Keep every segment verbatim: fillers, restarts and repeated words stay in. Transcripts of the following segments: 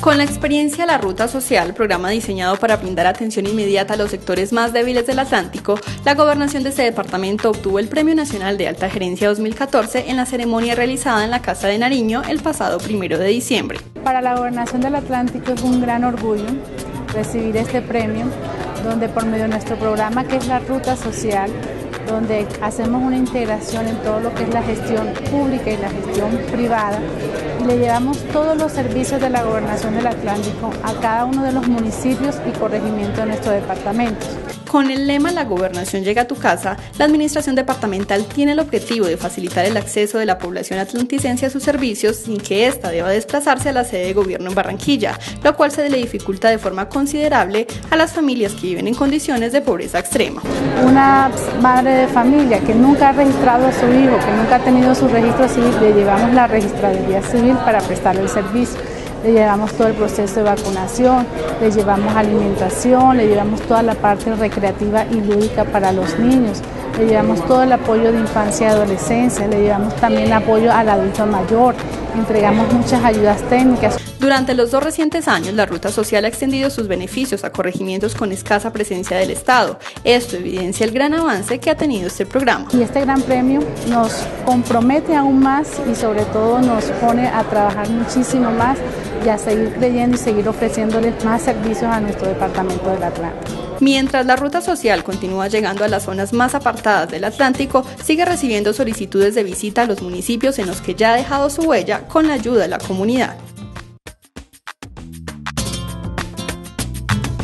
Con la experiencia La Ruta Social, programa diseñado para brindar atención inmediata a los sectores más débiles del Atlántico, la gobernación de este departamento obtuvo el Premio Nacional de Alta Gerencia dos mil catorce en la ceremonia realizada en la Casa de Nariño el pasado primero de diciembre. Para la gobernación del Atlántico es un gran orgullo recibir este premio, donde por medio de nuestro programa que es La Ruta Social, donde hacemos una integración en todo lo que es la gestión pública y la gestión privada, y le llevamos todos los servicios de la Gobernación del Atlántico a cada uno de los municipios y corregimientos de nuestro departamento. Con el lema La Gobernación llega a tu casa, la Administración Departamental tiene el objetivo de facilitar el acceso de la población atlanticense a sus servicios sin que ésta deba desplazarse a la sede de gobierno en Barranquilla, lo cual se le dificulta de forma considerable a las familias que viven en condiciones de pobreza extrema. Una madre de familia que nunca ha registrado a su hijo, que nunca ha tenido su registro civil, le llevamos la registraduría civil para prestarle el servicio. Le llevamos todo el proceso de vacunación, le llevamos alimentación, le llevamos toda la parte recreativa y lúdica para los niños, le llevamos todo el apoyo de infancia y adolescencia, le llevamos también apoyo al adulto mayor, entregamos muchas ayudas técnicas. Durante los dos recientes años, la Ruta Social ha extendido sus beneficios a corregimientos con escasa presencia del Estado. Esto evidencia el gran avance que ha tenido este programa. Y este gran premio nos compromete aún más y sobre todo nos pone a trabajar muchísimo más y a seguir creyendo y seguir ofreciéndoles más servicios a nuestro departamento del Atlántico. Mientras la Ruta Social continúa llegando a las zonas más apartadas del Atlántico, sigue recibiendo solicitudes de visita a los municipios en los que ya ha dejado su huella con la ayuda de la comunidad.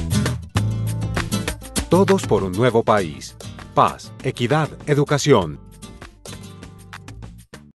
Todos por un nuevo país. Paz, equidad, educación.